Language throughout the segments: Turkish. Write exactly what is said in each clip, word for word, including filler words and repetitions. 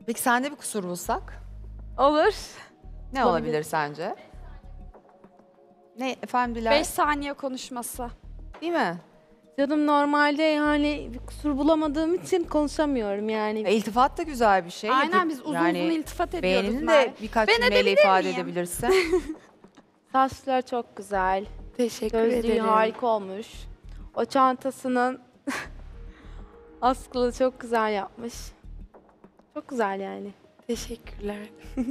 Peki sende bir kusur bulsak? Olur. Ne olabilir sence? Ne efendim Dilara? beş saniye konuşması. Değil mi? Canım normalde yani bir kusur bulamadığım için konuşamıyorum yani. E, İltifat da güzel bir şey. Aynen, Yapıp- biz uzun yani uzun iltifat ediyoruz. beğenini de Merve. birkaç Ben cümleyle edebilir ifade miyim? edebilirsin. Saçlar çok güzel. Teşekkür Gözlüğü ederim. harika olmuş. O çantasının askılı çok güzel yapmış. Çok güzel yani. Teşekkürler.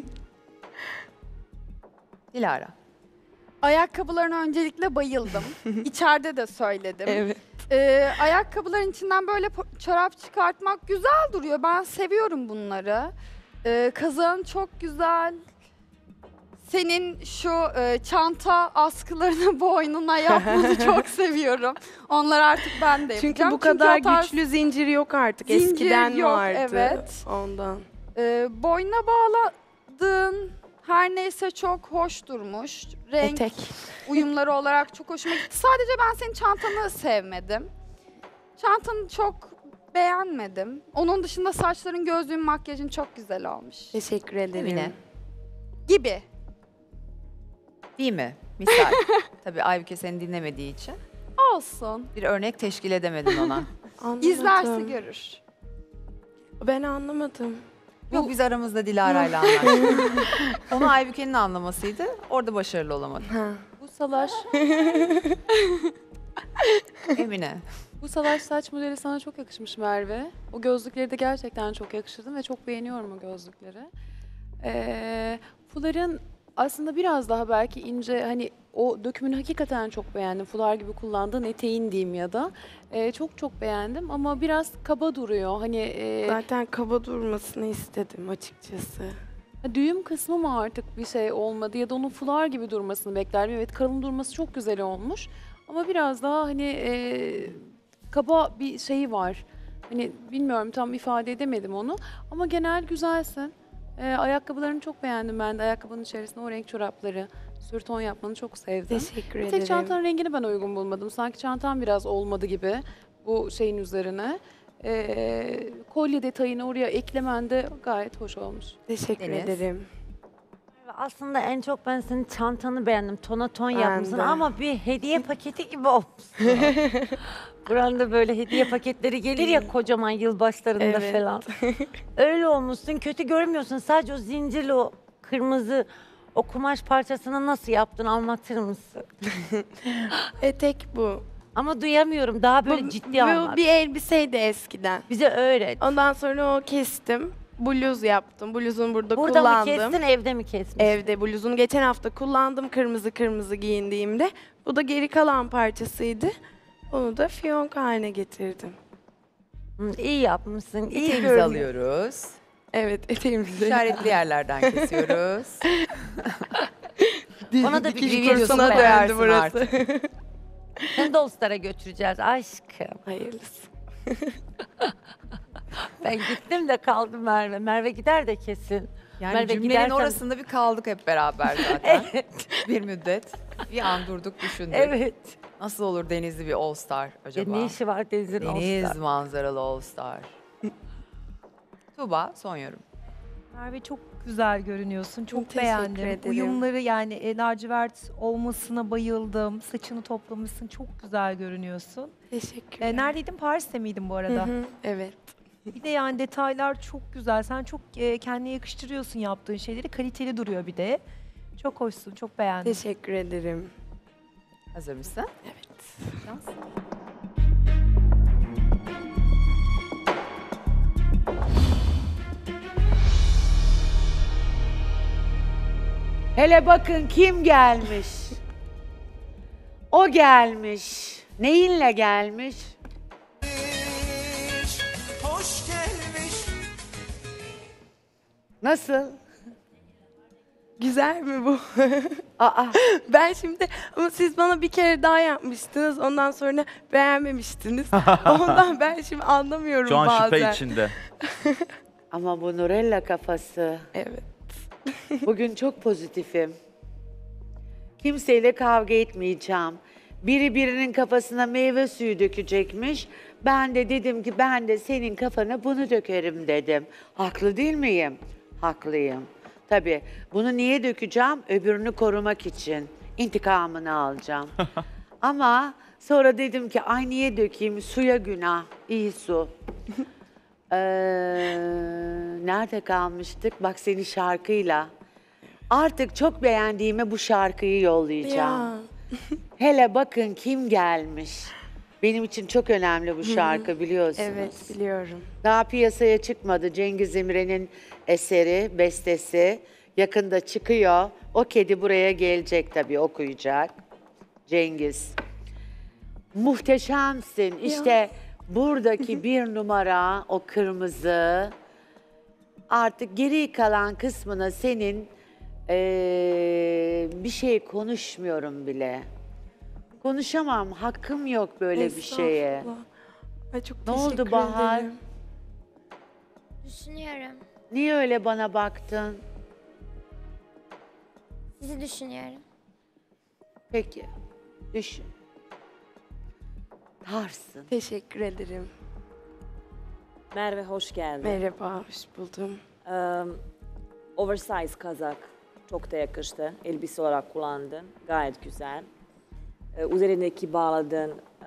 Dilara. Ayakkabılarına öncelikle bayıldım. İçeride de söyledim. Evet. Ee, ayakkabıların içinden böyle po- çorap çıkartmak güzel duruyor. Ben seviyorum bunları. Ee, kazağın çok güzel. Senin şu e, çanta askılarını boynuna yapmanı çok seviyorum. Onlar artık ben de yapacağım. Çünkü bu kadar o tarz, güçlü zincir yok artık. Zincir Eskiden yok, vardı. evet. Ondan. e, boynuna bağladığın her neyse çok hoş durmuş. Renk Etek. uyumları olarak çok hoşuma gitti. Sadece ben senin çantanı sevmedim. Çantanı çok beğenmedim. Onun dışında saçların, gözlüğün, makyajın çok güzel olmuş. Teşekkür ederim. Emine. Gibi. Değil mi? Misal. Tabii Aybüke seni dinlemediği için Olsun. bir örnek teşkil edemedin ona. Anlamadım. İzlerse görür. Ben anlamadım. Yok biz aramızda Dilara'yla anlaştık. Onu Aybüke'nin anlamasıydı. Orada başarılı olamadı. Ha. Bu salaş, Emine. bu salaş saç modeli sana çok yakışmış Merve. O gözlükleri de gerçekten çok yakıştırdım ve çok beğeniyorum o gözlükleri. Ee, fuların aslında biraz daha belki ince, hani o dökümünü hakikaten çok beğendim. Fular gibi kullandığın eteğin diyeyim ya da. Ee, çok çok beğendim ama biraz kaba duruyor. Hani e, Zaten kaba durmasını istedim açıkçası. düğüm kısmı mı artık bir şey olmadı ya da onun fular gibi durmasını beklerdim. Evet, kalın durması çok güzel olmuş. Ama biraz daha hani e, kaba bir şeyi var. Hani bilmiyorum, tam ifade edemedim onu. Ama genel güzelsin. E, ayakkabılarını çok beğendim ben de. Ayakkabının içerisinde o renk çorapları, sürton yapmanı çok sevdim. Teşekkür Bir ederim. tek çantanın rengini ben uygun bulmadım. Sanki çantam biraz olmadı gibi bu şeyin üzerine. E, kolye detayını oraya eklemen de gayet hoş olmuş. Teşekkür Deniz. ederim. Aslında en çok ben senin çantanı beğendim. Tona ton Ben yapmışsın de. ama bir hediye paketi gibi olmuşsun. Buranda böyle hediye paketleri gelir ya kocaman yılbaşlarında Evet. falan. Öyle olmuşsun. Kötü görmüyorsun. Sadece o zincirli o kırmızı o kumaş parçasını nasıl yaptın, anlatır mısın? Etek bu. Ama duyamıyorum. Daha böyle bu, ciddi bu anlat. bir elbiseydi eskiden. Bize öğret. Ondan sonra o kestim. Bluz yaptım. Bluzunu burada, Burada mı kullandım. kestin, evde mi kestin? Evde bluzunu geçen hafta kullandım kırmızı kırmızı giyindiğimde. Bu da geri kalan parçasıydı. Onu da fiyonk haline getirdim. Hı, iyi yapmışsın. İyi Eteğimizi görünüyor. alıyoruz. Evet, eteğimizi. İşaretli yerlerden kesiyoruz. Ona da bir Dikiş videosunu kursuna koy. koyarsın burası. artık. Seni Dostlar'a götüreceğiz aşkım. Hayırlısı. Ben gittim de kaldım Merve. Merve gider de kesin. Yani Merve cümlenin gidersen- orasında bir kaldık hep beraber zaten. Evet. Bir müddet. Bir an durduk düşündük. Evet. Nasıl olur denizli bir All Star acaba? Ya ne işi var Deniz'in Deniz olsa? manzaralı All Star. Tuğba son yorum. Merve çok güzel görünüyorsun. Çok Teşekkür beğendim. ederim. Uyumları yani e, lacivert olmasına bayıldım. Saçını toplamışsın. Çok güzel görünüyorsun. Teşekkürler. E, neredeydin? Paris'te miydin bu Hı arada? hı, evet. Bir de yani detaylar çok güzel. Sen çok e, kendine yakıştırıyorsun yaptığın şeyleri. Kaliteli duruyor bir de. Çok hoşsun. Çok beğendim. Teşekkür ederim. Hazır mısın? Evet. Şans. Hele bakın kim gelmiş. O gelmiş. Neyinle gelmiş? Hoş gelmiş. Nasıl? Güzel mi bu? Aa, Ben şimdi ama siz bana bir kere daha yapmıştınız. Ondan sonra beğenmemiştiniz. Ondan ben şimdi anlamıyorum Şu an bazen. şüphe içinde. ama bu Nurella kafası. Evet. Bugün çok pozitifim. Kimseyle kavga etmeyeceğim. Biri birinin kafasına meyve suyu dökecekmiş. Ben de dedim ki ben de senin kafana bunu dökerim dedim. Haklı değil miyim? Haklıyım. Tabii bunu niye dökeceğim? Öbürünü korumak için. İntikamını alacağım. Ama sonra dedim ki ay niye dökeyim? Suya günah. İyi su. Ee, nerede kalmıştık? Bak seni şarkıyla. Artık çok beğendiğime bu şarkıyı yollayacağım. Ya. Hele bakın kim gelmiş. Benim için çok önemli bu şarkı biliyorsunuz. Evet biliyorum. Daha piyasaya çıkmadı. Cengiz Emre'nin eseri, bestesi. Yakında çıkıyor. O kedi buraya gelecek tabii okuyacak. Cengiz. Muhteşemsin. İşte buradaki bir numara o kırmızı. Artık geri kalan kısmına senin eee, bir şey konuşmuyorum bile. Konuşamam. Hakkım yok böyle bir şeye. Estağfurullah. Ay çok Ne oldu teşekkür Bahar? ederim. Düşünüyorum. Niye öyle bana baktın? Sizi düşünüyorum. Peki. Düşün. Tarsın. Teşekkür ederim. Merve hoş geldin. Merhaba, hoş buldum. Ee, oversize kazak çok da yakıştı. Elbise olarak kullandın. Gayet güzel. Ee, üzerindeki bağladığın e,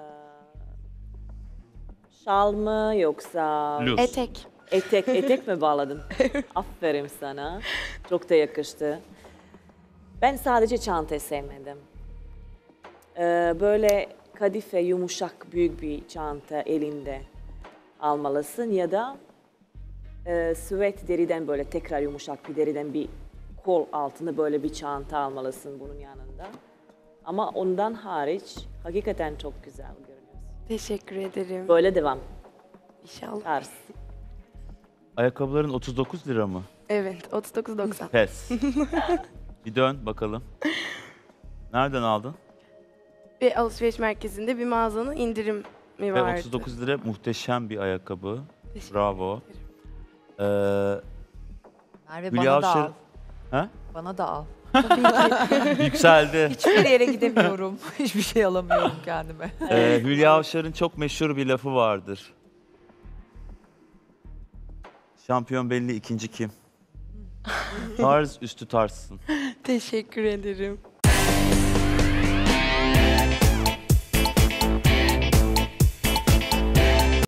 şal mı yoksa Etek. etek etek mi bağladın? Aferin sana. Çok da yakıştı. Ben sadece çantayı sevmedim. Ee, böyle kadife yumuşak büyük bir çanta elinde almalısın ya da e, süvet deriden böyle tekrar yumuşak bir deriden bir kol altında böyle bir çanta almalısın bunun yanında. Ama ondan hariç hakikaten çok güzel görünüyorsun. Teşekkür ederim. Böyle devam. İnşallah. Tarz. Ayakkabıların otuz dokuz lira mı? Evet, otuz dokuz doksan. Pes. Bir dön bakalım. Nereden aldın? Bir alışveriş merkezinde bir mağazanın indirimi Ve vardı. otuz dokuz lira muhteşem bir ayakkabı. Teşekkür Bravo. Ee, Merve Hülya bana da Avşar- al. ha? Bana da al. Yükseldi. Hiçbir yere gidemiyorum. Hiçbir şey alamıyorum kendime. Ee, Hülya Avşar'ın çok meşhur bir lafı vardır. Şampiyon belli, ikinci kim? Tarz üstü tarzsın. Teşekkür ederim.